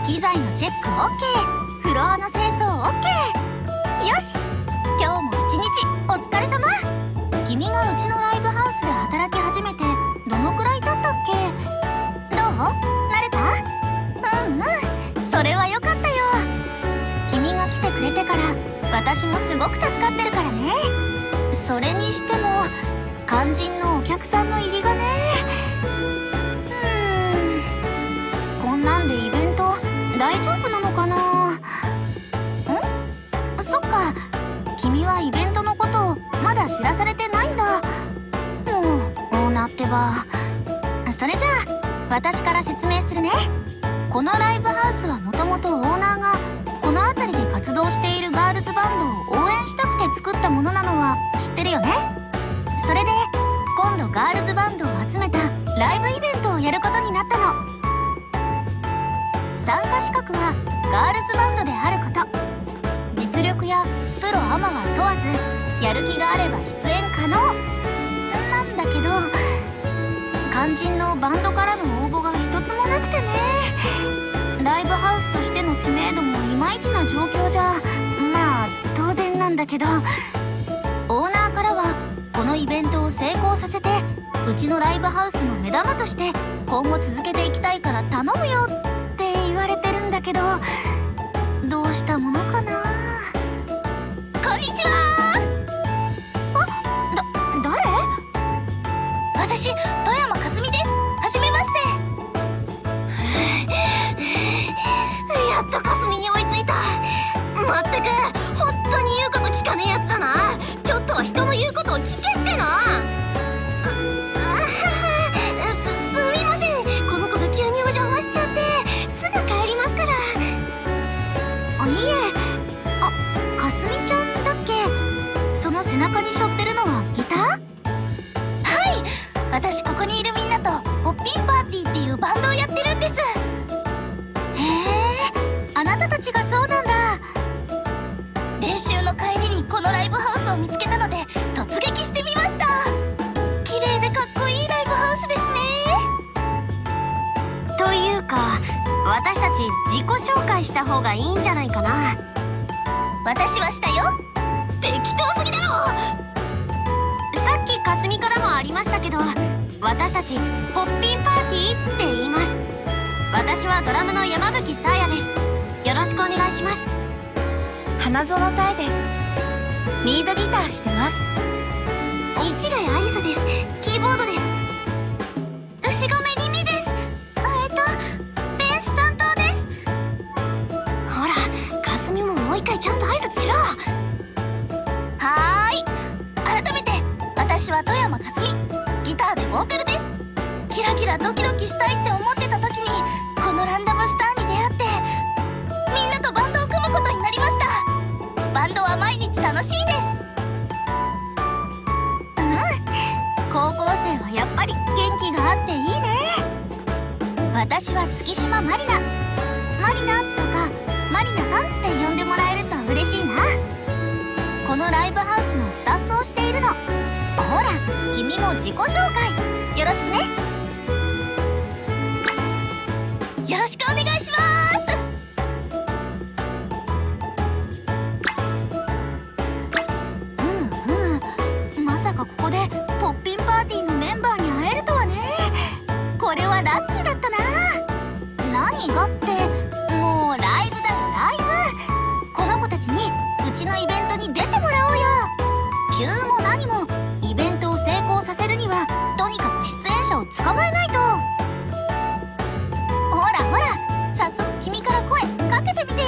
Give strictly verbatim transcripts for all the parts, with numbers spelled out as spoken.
機材のチェック オーケー、 フロアの清掃 オーケー。 よし、今日も一日お疲れ様。君がうちのライブハウスで働き始めてどのくらい経ったっけ？どう？慣れた？うんうん、それはよかったよ。君が来てくれてから私もすごく助かってるからね。それにしても肝心のお客さんの入りがね。うーん、こんなんでイベント大丈夫なのかな？ん？そっか、君はイベントのことをまだ知らされてないんだ。もうオーナーってば。それじゃあ私から説明するね。このライブハウスはもともとオーナーがこの辺りで活動しているガールズバンドを応援したくて作ったものなのは知ってるよね。それで今度ガールズバンドを集めたライブイベントをやることになったの。参加資格はガールズバンドであること、実力やプロアマは問わずやる気があれば出演可能なんだけど、肝心のバンドからの応募が一つもなくてね。ライブハウスとしての知名度もいまいちな状況じゃ、まあ当然なんだけど、オーナーからはこのイベントを成功させてうちのライブハウスの目玉として今後続けていきたいから頼むよって言われてるんだけど、どうしたものかな。こんにちは。あ、だ、誰？私、富山かすみです。はじめまして。やっとかすみに追いついた。まったく本当に言うこと聞かねえやつだな。ちょっとは人の言うことを聞けってな。す、すみません、この子が急にお邪魔しちゃってすぐ帰りますから。あ、いえ、あ、かすみちゃんだっけ？その背中に背負ってるのはギター？はい、私ここにいるみんなとポッピンパーティーっていうバンドをやってるんです。へえ、あなたたちがそうなんだ。練習の帰りにこのライブハウスを見つけたので突撃してみました。綺麗でかっこいいライブハウスですね。というか私たち自己紹介した方がいいんじゃないかな。私はしたよ。適当すぎだろ。さっきかすみからもありましたけど、私たちポッピンパーティーって言います。私はドラムの山吹さやです。よろしくお願いします。 花園たえです。リードギターしてます。 市ヶ谷ありさです。キーボードです。牛込りみです。えっとベース担当です。ほら、かすみももう一回ちゃんと挨拶しろ。はーい、改めて私は富山かすみ、ギターでボーカルです。キラキラドキドキしたいって思ってた時にこのランダムスターに出会ってみんなとバンドを組むことになりました。バンドは毎日楽しいです。うん、高校生はやっぱり元気があっていいね。私は月島まりな。まりなとかまりなさんって呼んでもらえると嬉しいな。このライブハウスのスタッフをしているの。ほら、君も自己紹介よろしくね。よろしくお願いします。ふむふむ、まさかここでポッピンパーティーのメンバーに会えるとはね。これはラッキーだったな。何がって、もうライブだよライブ。この子たちにうちのイベントに出てもらおうよ。急も何もイベントを成功させるにはとにかく出演者を捕まえないと。ほらほら、早速君から声かけてみてよ。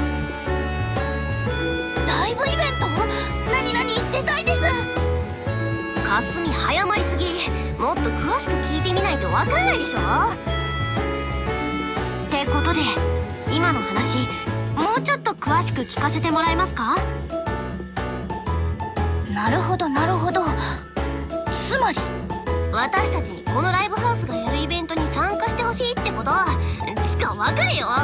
ライブイベント？何何、出たいです。かすみ早まりすぎ。もっと詳しく聞いてみないとわかんないでしょ。ってことで今の話もうちょっと詳しく聞かせてもらえますか？なるほどなるほど。つまり私たちにこのライブハウスがやるイベントに参加してほしいってこと？つか分かれよ。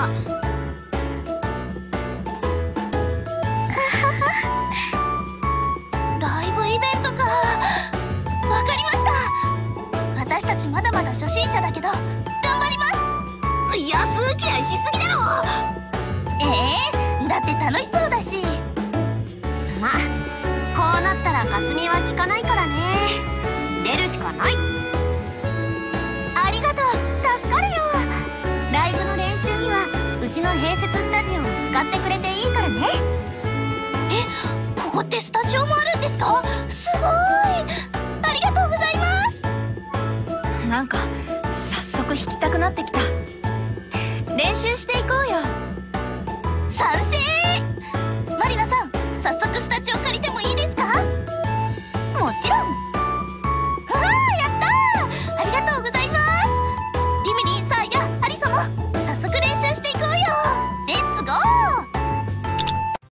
ライブイベントか。分かりました。私たちまだまだ初心者だけど頑張ります。安請け合いしすぎだろ。 楽しそうだし。まあこうなったらかすみは効かないからね。出るしかない。ありがとう、助かるよ。ライブの練習にはうちの併設スタジオを使ってくれていいからね。え、ここってスタジオもあるんですか？すごい、ありがとうございます。 なんか早速弾きたくなってきた。練習してい